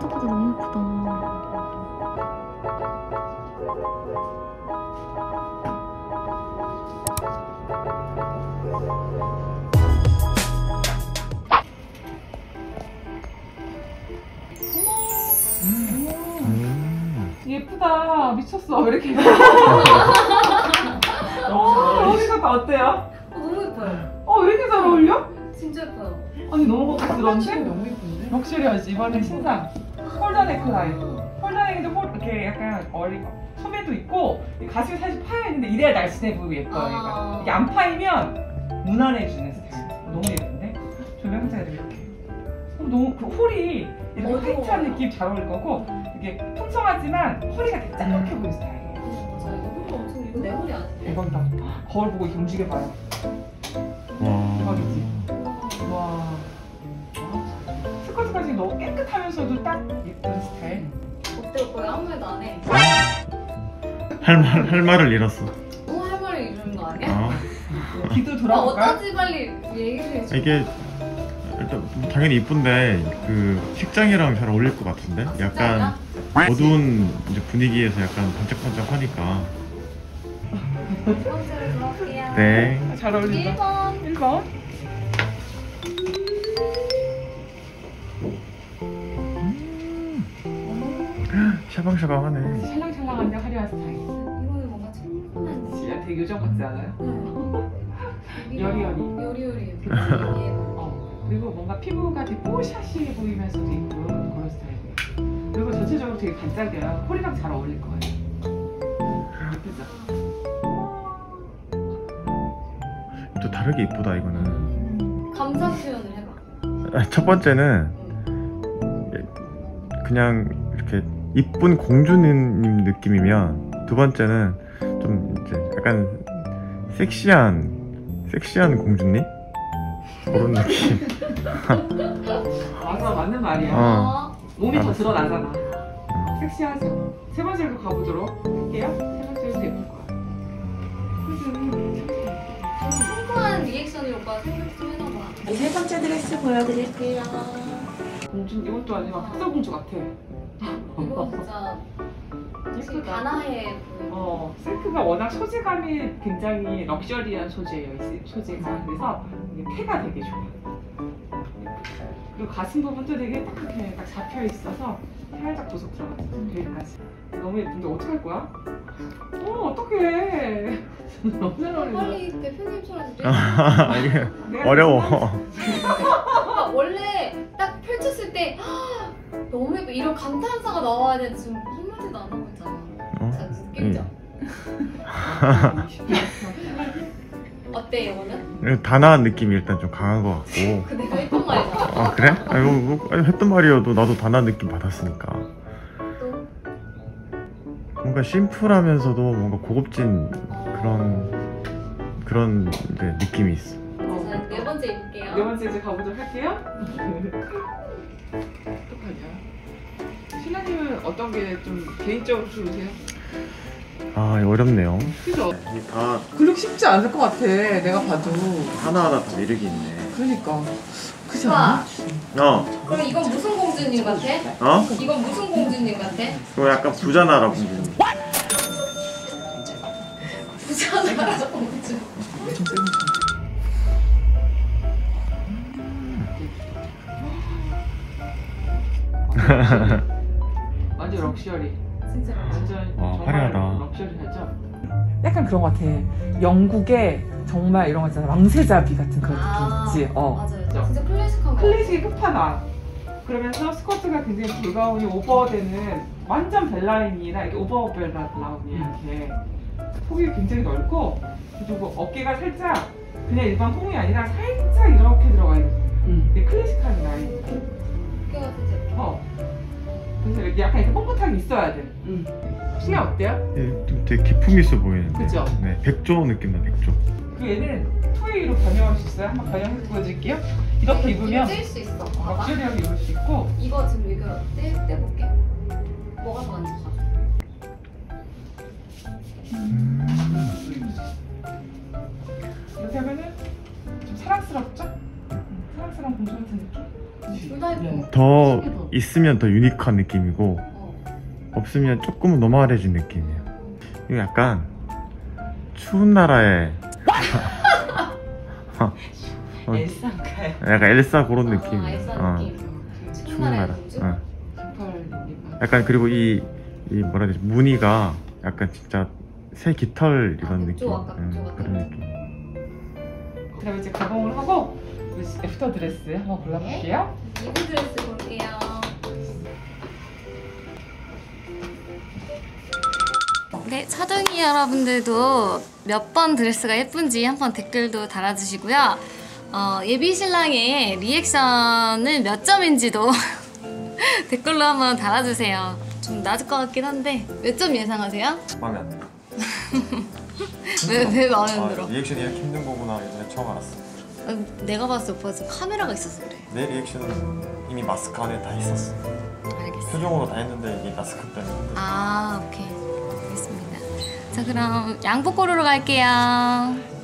생각보다 너무 예쁘다. 예쁘다. 미쳤어. 왜 이렇게 어디가 다 어때요? 너무 예뻐요. 왜 이렇게 잘 어울려? 진짜 예뻐요. 아니 너무 고급스러운데? 너무 예쁜데? 럭셔리하지. 이번에 신상 폴더 넥라인. 폴더 넥도 이렇게 약간 소매도 있고 가슴이 살짝 파여 있는데 이래야 날씬해 보이고 예뻐요. 얘가. 이게 안 파이면 무난해지는 스타일. 너무 예쁜데? 조명자들 이렇게. 너무 그 홀이 이렇게 화이트한 느낌 잘 어울릴 거고 이게 풍성하지만 허리가 되게 짤막해 보이는 스타일이에요. 맞아. 이거 홀 엄청 이거 내 홀이 아니에요? 대박이다. 거울 보고 이렇게 움직여봐요. 대박이지? 와. 스커트까지 너무 깨끗하면서도 딱 예쁜 스타일. 어때 오빠? 아무 말도 안 해. 할 말을 잃었어. 너무 할 말을 잃은 거 아니야? 귀도 돌아볼까? 어쩌지 빨리 얘기를 해줘. 이게 일단 당연히 이쁜데 그 식장이랑 잘 어울릴 것 같은데? 약간 어두운 이제 분위기에서 약간 반짝반짝하니까. 두 번째로 들어갈게요. 네. 잘 어울린다. 1번. 샤방샤방하네. 샬랑샬랑한데 화려한 스타일. 이거는 뭔가 청순한 느낌. 진짜 되게 요정 같지 않아요? 여리여리. 여리여리해요. 그리고 뭔가 피부가 되게 뽀샤시해 보이면서도 예쁜 그런 스타일이에요. 그리고 전체적으로 되게 반짝여요. 홀이랑 잘 어울릴 거예요. 예쁘죠? 또 다르게 이쁘다 이거는. 감상 표현을 해봐. 첫 번째는 그냥 이렇게 이쁜 공주님 느낌이면 두 번째는 좀 이제 약간 섹시한 공주님? 그런 느낌. 맞아, 맞는 말이야. 몸이 더 드러나잖아. 섹시하죠. 세 번째로 가보도록 할게요. 세 번째도 예쁠 거야. 청소한 리액션을 오빠 생각 좀 해놔봐. 세 번째 드레스 보여드릴게요. 공주, 이것도 아니면 박사공주 같아. 이거 진짜 되게 가나해 보여. 실크가 워낙 소재감이 굉장히 럭셔리한 소재예요. 이 소재가. 그래서 이게 폐가 되게 좋아요. 그리고 가슴 부분도 되게 딱 이렇게 딱 잡혀 있어서 살짝 보석 들어가죠. 여기까지. 너무 예쁜데 어떡할 거야? 어떡해. 너무 잘 어울린다. 빨리 대표님처럼 이게 어려워. 오빠 원래 딱 펼쳤을 때 너무 예뻐. 이런 감탄사가 나와야 되는데 지금 한마디도 안 하고 있잖아. 자, 느낌이죠? 어때 이거는? 단아한 느낌이 일단 좀 강한 것 같고. 그 내가 했던 말이잖아. 그래? 이거 했던 말이어도 나도 단아한 느낌 받았으니까. 또? 뭔가 심플하면서도 뭔가 고급진 그런 이제 느낌이 있어. 자, 네 번째 입을게요. 네 번째 이제 가보도록 할게요. 어떡하냐. 신랑님은 어떤 게 좀 개인적으로 좋으세요? 어렵네요. 그죠? 다 근육 쉽지 않을 것 같아. 내가 봐도. 하나하나 다 매력이 있네. 그러니까. 그지 오빠, 않아? 그럼 이건 무슨 공주님 같아? 이건 무슨 공주님 같아? 그거 약간 부자나라 공주님. 부자나라 공주. 완전 럭셔리. 진짜 완전 화려하다. 럭셔리하죠? 약간 그런 것 같아. 영국의 정말 이런 거 있잖아. 왕세자비 같은 그런 느낌 있지? 맞아요. 진짜 클래식한 거. 클래식의 끝판왕. 그러면서 스커트가 굉장히 불가운이 오버되는 완전 벨라인이나 이렇게 오버 벨라인이야. 이렇게 폭이 굉장히 넓고 그리고 어깨가 살짝 그냥 일반 홈이 아니라 살짝 이렇게 들어가 있는 되게 클래식한 라인. 어깨가 진짜 그래서 약간 이렇게 뻣뻣하게 있어야 돼. 신랑 어때요? 좀 되게 기품 있어 보이는데. 그죠? 네, 백조 느낌 나, 백조. 그 얘는 투웨이로 변형할 수 있어요. 한번 변형해서 보여드릴게요. 이렇게 입으면 뗄수 있어. 봐봐. 럭셔리하게 입을 수 있고 이거 지금 이거 떼볼게. 뭐가 더 만져서? 이렇게 하면은 좀 사랑스럽죠? 사랑스러운 공주 같은 느낌? 둘다 예뻐. 더 있으면 더 유니크한 느낌이고 없으면 조금은 노멀해진 느낌이에요. 이거 약간 추운 나라의 엘사인가요? 약간 엘사 그런 느낌이에요. 엘사 느낌. 추운 나라. 공주? 약간 그리고 이 뭐라 해야 되지, 무늬가 약간 진짜 새 깃털 이런 느낌. 아까 그쪽 그런 느낌. 그럼 이제 가공을 하고 애프터 드레스 한번 골라볼게요. 이브 드레스 볼게요. 네, 차둥이 여러분들도 몇 번 드레스가 예쁜지 한번 댓글도 달아주시고요. 예비 신랑의 리액션은 몇 점인지도 댓글로 한번 달아주세요. 좀 낮을 것 같긴 한데 몇 점 예상하세요? 마음에 안 들어. 왜 마음에 안 들어? 리액션이 이렇게 힘든 거구나 예전에 처음 알았어. 내가 봤을 때 오빠 지금 카메라가 있어서 그래. 내 리액션은 이미 마스크 안에 다 있었어. 알겠어. 표정으로 다 했는데 이게 마스크 때문에 힘들어. 아, 오케이. 알겠습니다. 자, 그럼 양복 고르러 갈게요.